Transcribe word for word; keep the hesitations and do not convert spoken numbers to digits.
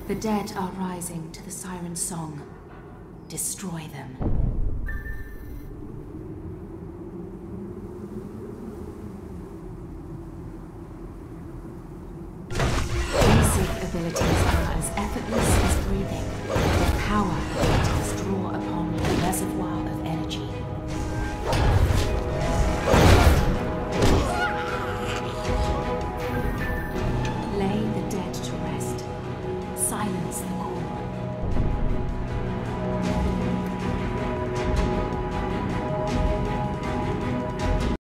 The dead are rising to the siren song. Destroy them. Basic abilities are as effortless as breathing. Their power